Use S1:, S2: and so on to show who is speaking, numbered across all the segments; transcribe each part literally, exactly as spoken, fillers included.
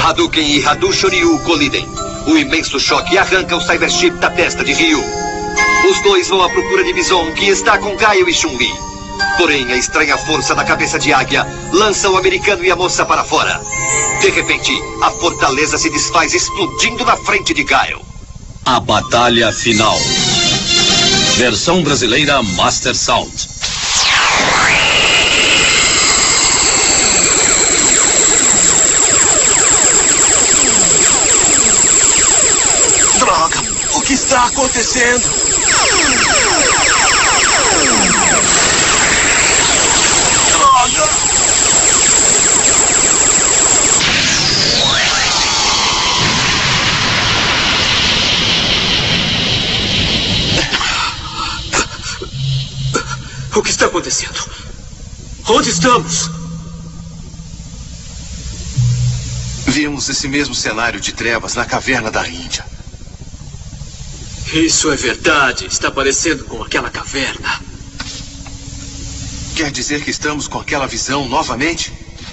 S1: Hadouken e Hadouken Ryu colidem. O imenso choque arranca o Cyberchip da testa de Ryu. Os dois vão à procura de Bison, que está com Gaio e Chun-Li. Porém, a estranha força da cabeça de águia lança o americano e a moça para fora. De repente, a fortaleza se desfaz explodindo na frente de Gaio.
S2: A batalha final. Versão brasileira Master Sound.
S3: Droga! O que está acontecendo? Droga!
S4: O que está acontecendo? Onde estamos?
S3: Vimos esse mesmo cenário de trevas na caverna da Índia.
S4: Isso é verdade. Está parecendo com aquela caverna.
S3: Quer dizer que estamos com aquela visão novamente?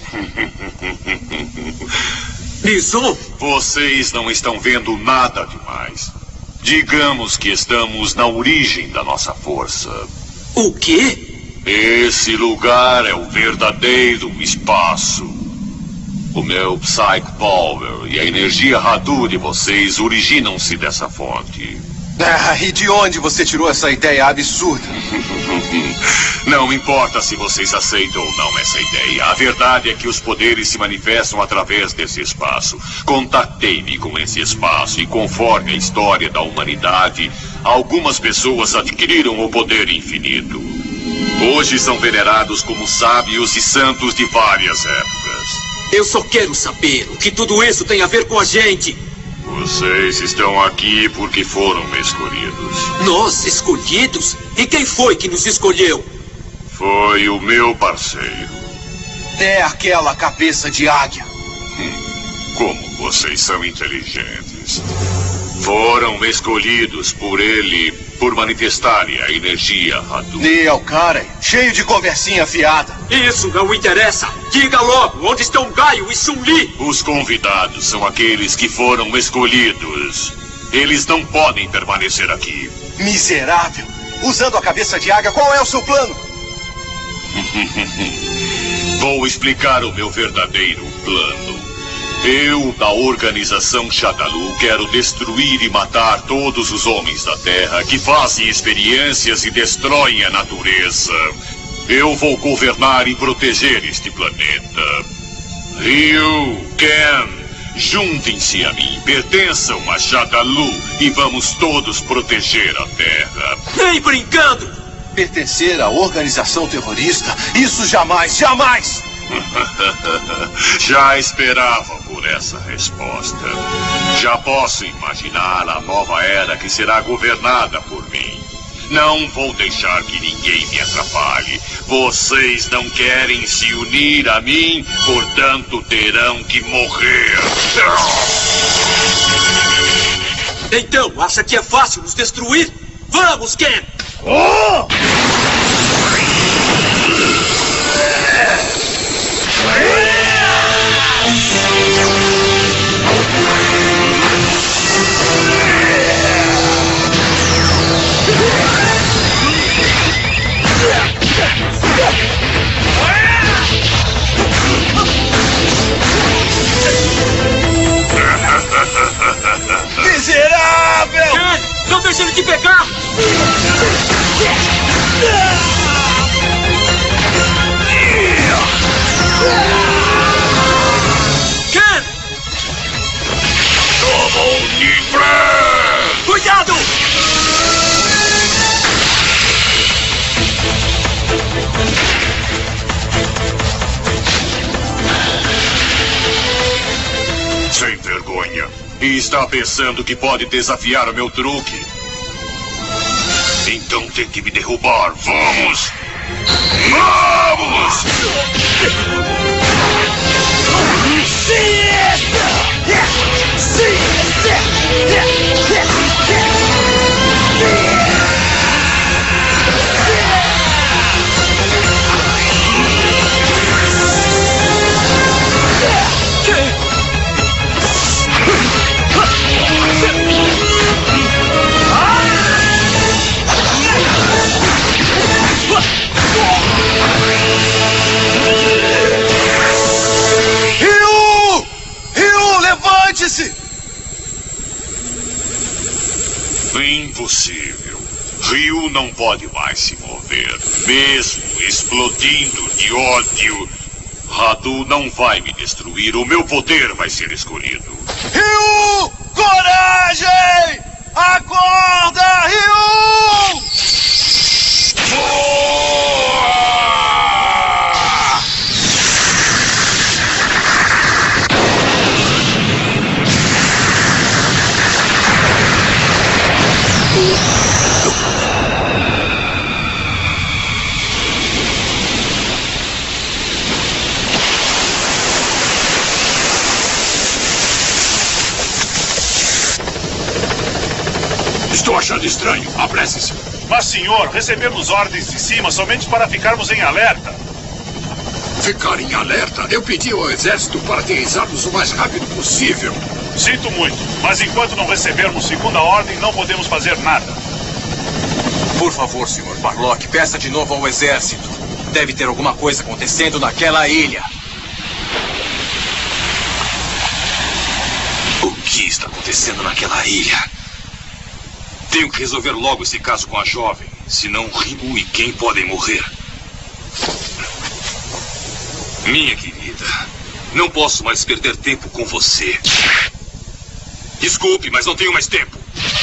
S4: Bison?
S5: Vocês não estão vendo nada demais. Digamos que estamos na origem da nossa força.
S4: O quê?
S5: Esse lugar é o verdadeiro espaço. O meu Psych Power e a energia Hadou de vocês originam-se dessa fonte.
S3: Ah, e de onde você tirou essa ideia absurda?
S5: Não importa se vocês aceitam ou não essa ideia. A verdade é que os poderes se manifestam através desse espaço. Contatei-me com esse espaço e, conforme a história da humanidade, algumas pessoas adquiriram o poder infinito. Hoje são venerados como sábios e santos de várias épocas.
S4: Eu só quero saber o que tudo isso tem a ver com a gente.
S5: Vocês estão aqui porque foram escolhidos.
S4: Nós escolhidos? E quem foi que nos escolheu?
S5: Foi o meu parceiro.
S3: É aquela cabeça de águia.
S5: Hum, como vocês são inteligentes. Foram escolhidos por ele por manifestarem a energia Hadou.
S3: Neil, cara, cheio de conversinha fiada.
S4: Isso não interessa. Diga logo, onde estão Gaio e Chun-Li?
S5: Os convidados são aqueles que foram escolhidos. Eles não podem permanecer aqui.
S3: Miserável. Usando a cabeça de águia, qual é o seu plano?
S5: Vou explicar o meu verdadeiro plano. Eu, da organização Shadaloo, quero destruir e matar todos os homens da Terra que fazem experiências e destroem a natureza. Eu vou governar e proteger este planeta. Ryu, Ken, juntem-se a mim, pertençam a Shadaloo e vamos todos proteger a Terra.
S4: Nem brincando!
S3: Pertencer à organização terrorista? Isso jamais, jamais!
S5: Já esperava por essa resposta. Já posso imaginar a nova era que será governada por mim. Não vou deixar que ninguém me atrapalhe. Vocês não querem se unir a mim, portanto terão que morrer.
S4: Então, acha que é fácil nos destruir? Vamos, Ken!
S3: Oh! Miserável!
S4: Ken, não deixe ele te pegar! Ken!
S5: Double Deep Breath!
S4: Cuidado!
S5: Sem vergonha. E está pensando que pode desafiar o meu truque? Então tem que me derrubar. Vamos! Vamos! Impossível. Ryu não pode mais se mover. Mesmo explodindo de ódio, Radu não vai me destruir. O meu poder vai ser escolhido.
S3: Ryu! Coragem! Acorda, Ryu!
S5: Estou achando estranho. Apresse-se.
S6: Mas, senhor, recebemos ordens de cima somente para ficarmos em alerta.
S5: Ficar em alerta? Eu pedi ao exército para aterrissarmos o mais rápido possível.
S6: Sinto muito, mas enquanto não recebermos segunda ordem, não podemos fazer nada.
S7: Por favor, senhor Barlock, peça de novo ao exército. Deve ter alguma coisa acontecendo naquela ilha.
S5: O que está acontecendo naquela ilha? Tenho que resolver logo esse caso com a jovem. Senão Ryu e Ken podem morrer. Minha querida, não posso mais perder tempo com você. Desculpe, mas não tenho mais tempo.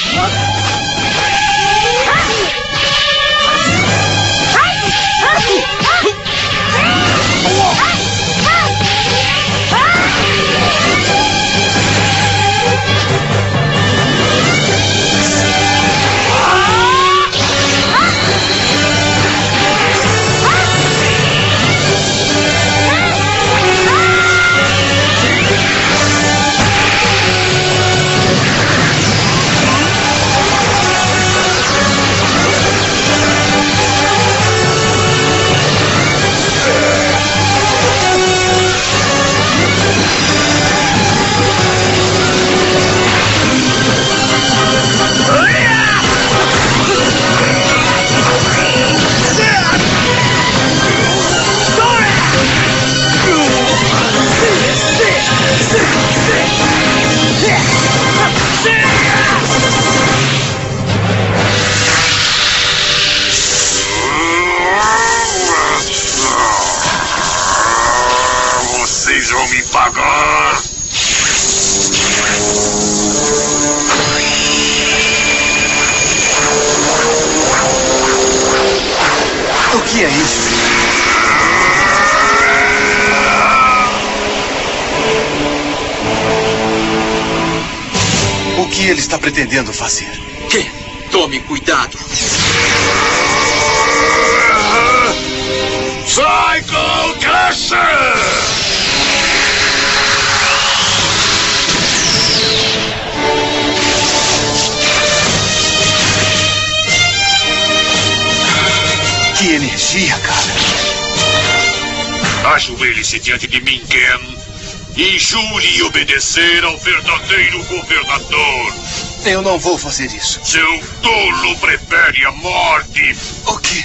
S5: Vocês vão me pagar!
S3: O que é isso? O que ele está pretendendo fazer?
S4: Ken, tome cuidado.
S5: Psycho Crusher!
S3: Que energia, cara.
S5: Ajoelhe-se diante de mim, Ken, e jure obedecer ao verdadeiro governador.
S3: Eu não vou fazer isso.
S5: Seu tolo prefere a morte.
S3: O quê?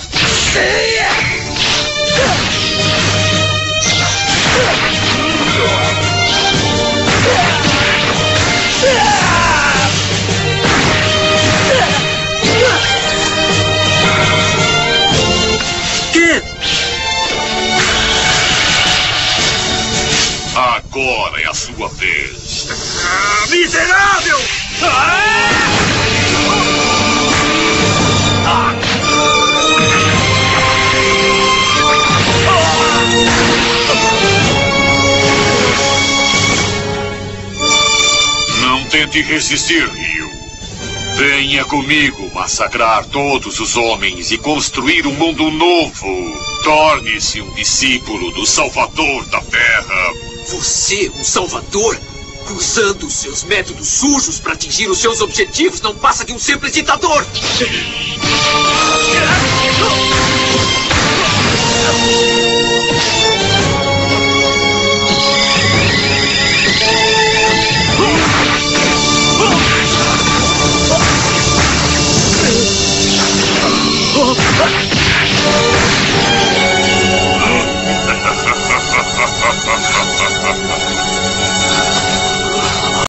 S5: Agora é a sua vez.
S4: Ah, miserável! Ah! Ah!
S5: Não tente resistir, Ryu. Venha comigo massacrar todos os homens e construir um mundo novo. Torne-se um discípulo do Salvador da Terra.
S4: Você, um salvador? Usando os seus métodos sujos para atingir os seus objetivos, não passa de um simples ditador!
S8: Oh!